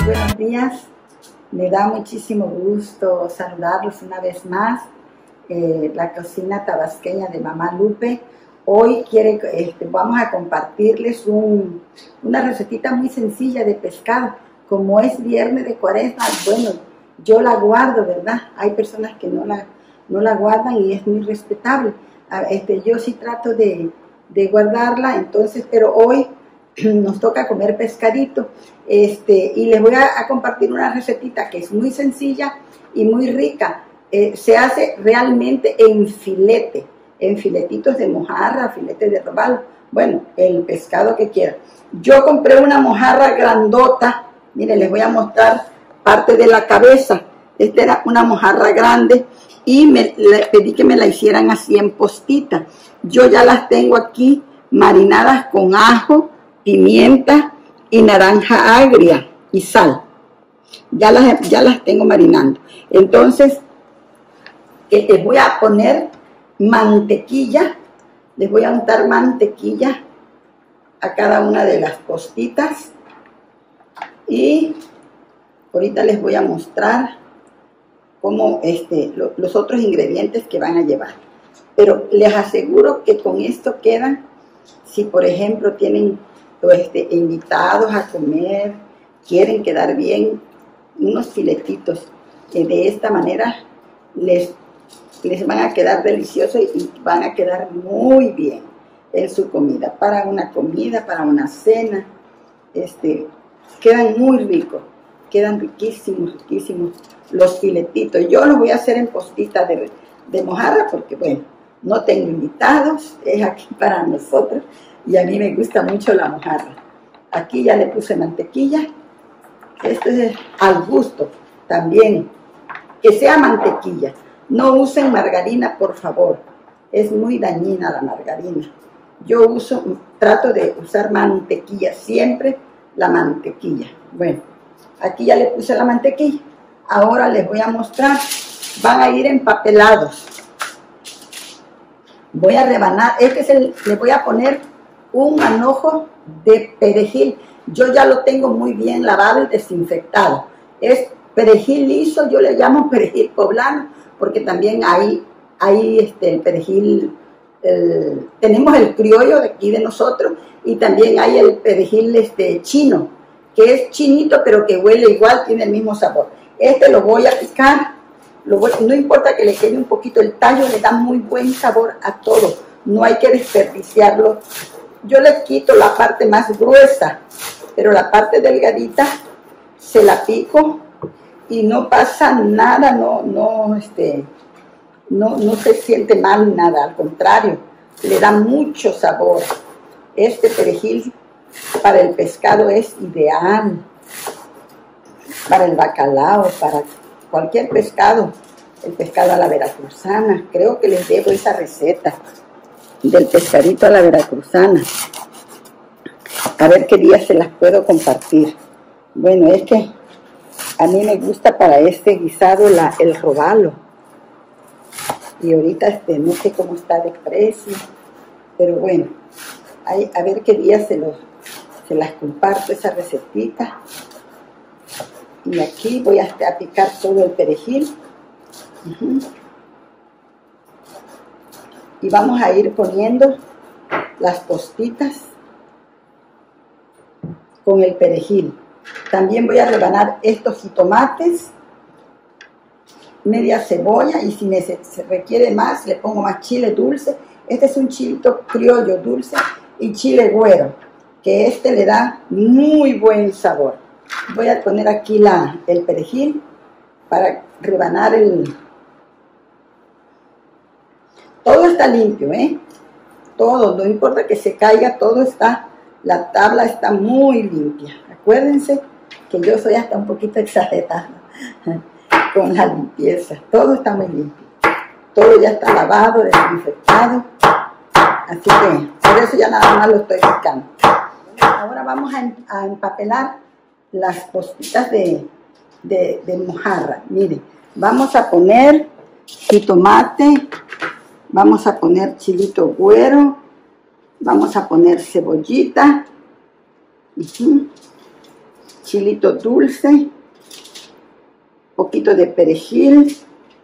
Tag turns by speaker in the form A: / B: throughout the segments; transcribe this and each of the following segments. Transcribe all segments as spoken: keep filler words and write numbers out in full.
A: buenos días. Me da muchísimo gusto saludarlos una vez más. Eh, la cocina tabasqueña de Mamá Lupe. Hoy quiere, este, vamos a compartirles un, una recetita muy sencilla de pescado. Como es viernes de cuaresma, bueno, yo la guardo, ¿verdad? Hay personas que no la, no la guardan y es muy respetable. Este, yo sí trato de, de guardarla, entonces, pero hoy nos toca comer pescadito, este, y les voy a, a compartir una recetita que es muy sencilla y muy rica. Eh, se hace realmente en filete, en filetitos de mojarra, filetes de robalo, bueno, el pescado que quieran. Yo compré una mojarra grandota, miren, les voy a mostrar parte de la cabeza. Esta era una mojarra grande y me, le pedí que me la hicieran así en postita. Yo ya las tengo aquí marinadas con ajo, pimienta y naranja agria y sal. Ya las, ya las tengo marinando. Entonces, eh, les voy a poner mantequilla. Les voy a untar mantequilla a cada una de las postitas. Y ahorita les voy a mostrar cómo este, lo, los otros ingredientes que van a llevar. Pero les aseguro que con esto quedan, si por ejemplo tienen Este, invitados a comer, quieren quedar bien, unos filetitos que de esta manera les, les van a quedar deliciosos y van a quedar muy bien en su comida, para una comida, para una cena, este, quedan muy ricos, quedan riquísimos, riquísimos los filetitos. Yo los voy a hacer en postitas de, de mojarra porque bueno, no tengo invitados, es aquí para nosotros. Y a mí me gusta mucho la mojarra. Aquí ya le puse mantequilla. Esto es al gusto también. Que sea mantequilla. No usen margarina, por favor. Es muy dañina la margarina. Yo uso, trato de usar mantequilla. Siempre la mantequilla. Bueno, aquí ya le puse la mantequilla. Ahora les voy a mostrar. Van a ir empapelados. Voy a rebanar. Este es el, le voy a poner un manojo de perejil. Yo ya lo tengo muy bien lavado y desinfectado. Es perejil liso, yo le llamo perejil poblano, porque también hay, hay este, el perejil, el, tenemos el criollo de aquí de nosotros, y también hay el perejil este, chino, que es chinito, pero que huele igual, tiene el mismo sabor. Este lo voy a picar, lo voy, no importa que le quede un poquito, el tallo le da muy buen sabor a todo, no hay que desperdiciarlo. Yo le quito la parte más gruesa, pero la parte delgadita se la pico y no pasa nada, no, no, este, no, no se siente mal nada, al contrario, le da mucho sabor. Este perejil para el pescado es ideal, para el bacalao, para cualquier pescado, el pescado a la veracruzana. Creo que les debo esa receta del pescadito a la veracruzana. A ver qué día se las puedo compartir. Bueno, es que a mí me gusta para este guisado la, el robalo. Y ahorita este, no sé cómo está de precio, pero bueno, hay, a ver qué día se, los, se las comparto esa recetita. Y aquí voy a, a picar todo el perejil. Uh-huh. Y vamos a ir poniendo las postitas con el perejil. También voy a rebanar estos jitomates, media cebolla, y si se requiere más, le pongo más chile dulce. Este es un chilito criollo dulce y chile güero, que este le da muy buen sabor. Voy a poner aquí la, el perejil para rebanar el... Todo está limpio, ¿eh? Todo, no importa que se caiga, todo está, la tabla está muy limpia. Acuérdense que yo soy hasta un poquito exagerada con la limpieza. Todo está muy limpio. Todo ya está lavado, desinfectado. Así que por eso ya nada más lo estoy picando. Ahora vamos a, a empapelar las postitas de, de, de mojarra. Miren, vamos a poner jitomate. Vamos a poner chilito güero, vamos a poner cebollita, uh-huh. chilito dulce, poquito de perejil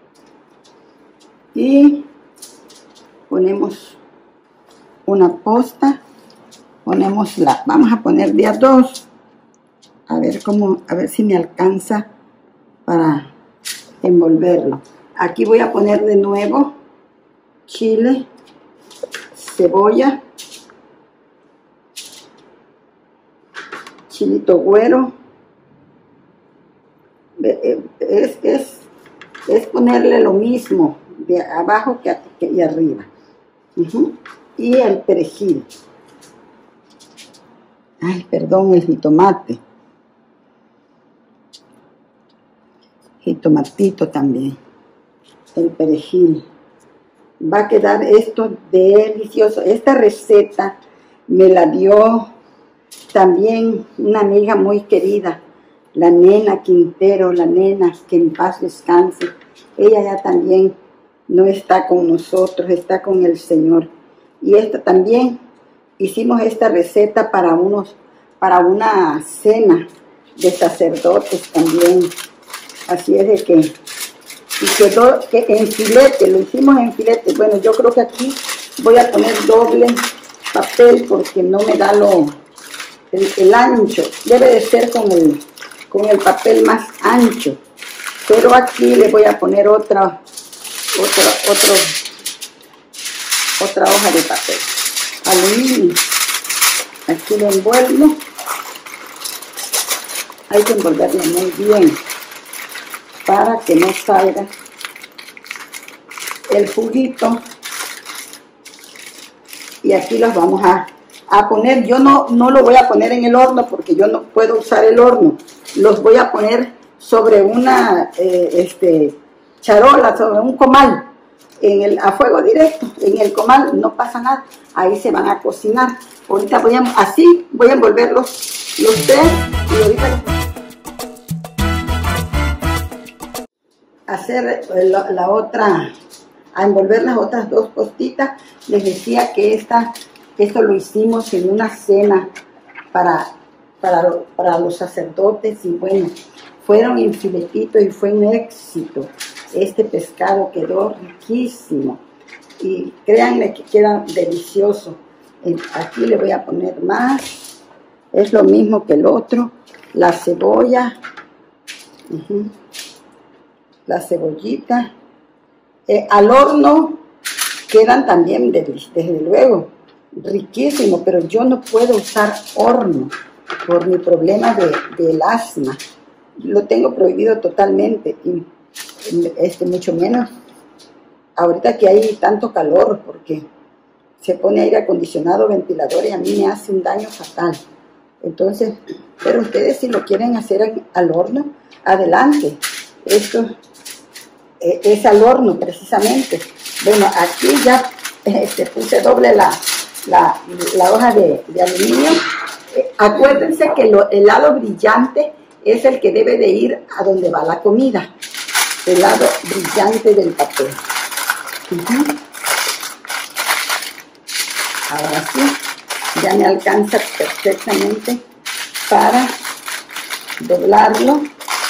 A: y ponemos una posta, ponemos la, vamos a poner de a dos, a ver cómo, a ver si me alcanza para envolverlo. Aquí voy a poner de nuevo chile, cebolla, chilito güero. Es, es, es ponerle lo mismo de abajo que, que y arriba. Uh-huh. Y el perejil. Ay, perdón, el jitomate. Jitomatito también. El perejil. Va a quedar esto delicioso. Esta receta me la dio también una amiga muy querida, la Nena Quintero, la Nena, que en paz descanse. Ella ya también no está con nosotros, está con el Señor. Y esta también, hicimos esta receta para unos, para una cena de sacerdotes también. Así es de que, y quedó que en filete, lo hicimos en filete. Bueno, yo creo que aquí voy a poner doble papel porque no me da lo, el, el ancho. Debe de ser con el, con el papel más ancho. Pero aquí le voy a poner otra, otra, otro, otra hoja de papel. Aluminio. Aquí lo envuelvo. Hay que envolverlo muy bien para que no salga el juguito. Y aquí los vamos a, a poner. Yo no, no lo voy a poner en el horno porque yo no puedo usar el horno. Los voy a poner sobre una eh, este, charola, sobre un comal, en el, a fuego directo. En el comal no pasa nada. Ahí se van a cocinar. Ahorita voy a, así voy a envolver los, los tres y ahorita hacer la, la otra, a envolver las otras dos postitas. Les decía que esta, esto lo hicimos en una cena para, para, para los sacerdotes y bueno, fueron en filetito y fue un éxito. Este pescado quedó riquísimo y créanme que queda delicioso. Aquí le voy a poner más, es lo mismo que el otro, la cebolla. Uh-huh. La cebollita, eh, al horno quedan también, de, desde luego, riquísimos, pero yo no puedo usar horno por mi problema de, del asma. Lo tengo prohibido totalmente, y este, mucho menos ahorita que hay tanto calor, porque se pone aire acondicionado, ventilador, y a mí me hace un daño fatal. Entonces, pero ustedes si lo quieren hacer al horno, adelante. Esto es al horno precisamente. Bueno, aquí ya este, puse doble la, la, la hoja de, de aluminio. Eh, acuérdense que lo, el lado brillante es el que debe de ir a donde va la comida. El lado brillante del papel. Uh-huh. Ahora sí, ya me alcanza perfectamente para doblarlo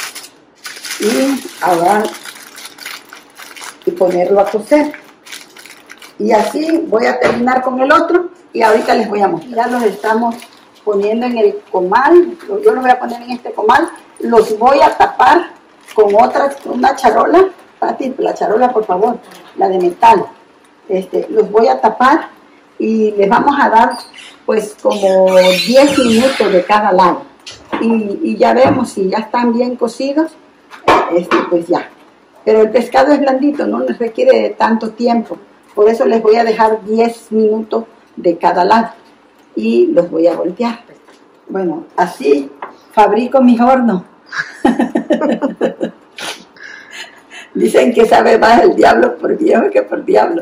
A: y ahora y ponerlo a cocer. Y así voy a terminar con el otro y ahorita les voy a mostrar. Ya los estamos poniendo en el comal. Yo los voy a poner en este comal. Los voy a tapar con otra, una charola. Pati, la charola por favor, la de metal. Este, los voy a tapar y les vamos a dar pues como diez minutos de cada lado. Y, y ya vemos si ya están bien cocidos, este, pues ya. Pero el pescado es blandito, no les requiere de tanto tiempo. Por eso les voy a dejar diez minutos de cada lado. Y los voy a voltear. Bueno, así fabrico mis hornos. Dicen que sabe más el diablo por viejo que por diablo.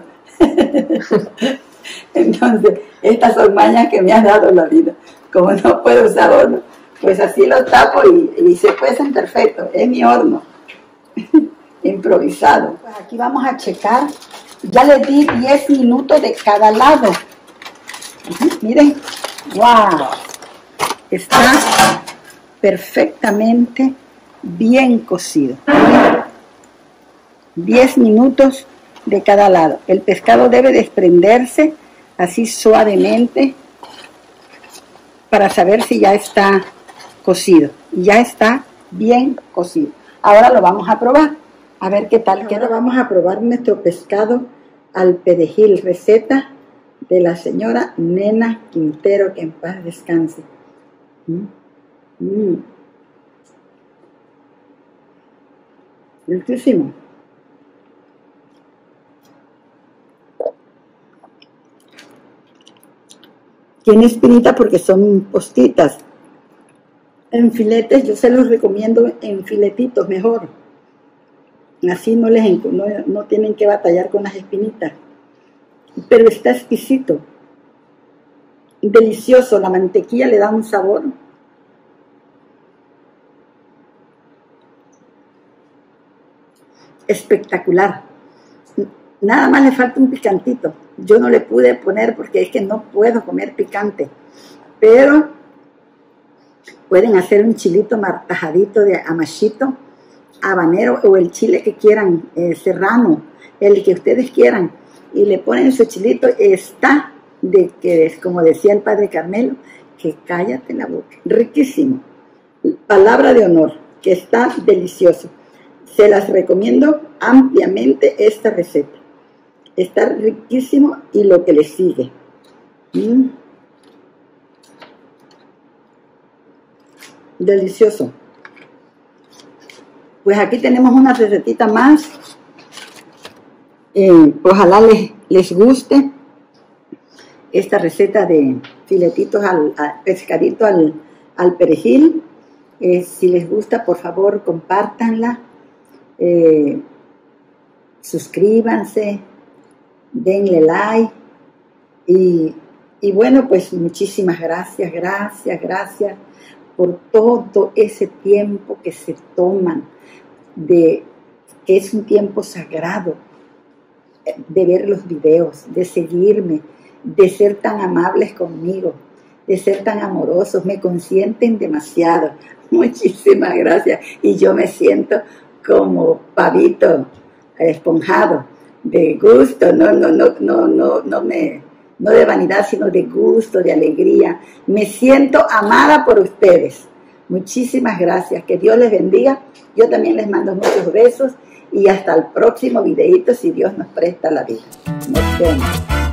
A: Entonces, estas son mañas que me ha dado la vida. Como no puedo usar horno, pues así los tapo y, y se cuecen perfecto. Es mi horno. Improvisado. Pues aquí vamos a checar. Ya les di diez minutos de cada lado. Uh-huh. Miren. ¡Wow! Está perfectamente bien cocido. diez minutos de cada lado. El pescado debe desprenderse así suavemente para saber si ya está cocido. Ya está bien cocido. Ahora lo vamos a probar. A ver qué tal queda. Ahora vamos a probar nuestro pescado al perejil. Receta de la señora Nena Quintero, que en paz descanse. Mm. Mm. Riquísimo. Tiene espinita porque son postitas. En filetes yo se los recomiendo en filetitos mejor. Así no, les, no, no tienen que batallar con las espinitas. Pero está exquisito. Delicioso. La mantequilla le da un sabor. Espectacular. Nada más le falta un picantito. Yo no le pude poner porque es que no puedo comer picante. Pero pueden hacer un chilito martajadito de amachito, habanero o el chile que quieran, eh, serrano, el que ustedes quieran. Y le ponen su chilito. Está de que, como decía el padre Carmelo, que cállate la boca. Riquísimo. Palabra de honor, que está delicioso. Se las recomiendo ampliamente esta receta. Está riquísimo y lo que le sigue. Mm. Delicioso. Pues aquí tenemos una recetita más. Eh, ojalá les, les guste esta receta de filetitos al, al pescadito al, al perejil. Eh, si les gusta, por favor, compártanla. Eh, suscríbanse, denle like y, y bueno, pues muchísimas gracias, gracias, gracias por todo ese tiempo que se toman, de que es un tiempo sagrado, de ver los videos, de seguirme, de ser tan amables conmigo, de ser tan amorosos, me consienten demasiado. Muchísimas gracias y yo me siento como pavito esponjado, de gusto, no, no, no, no, no, no me, no de vanidad, sino de gusto, de alegría. Me siento amada por ustedes. Muchísimas gracias, que Dios les bendiga. Yo también les mando muchos besos y hasta el próximo videito, si Dios nos presta la vida. Nos vemos.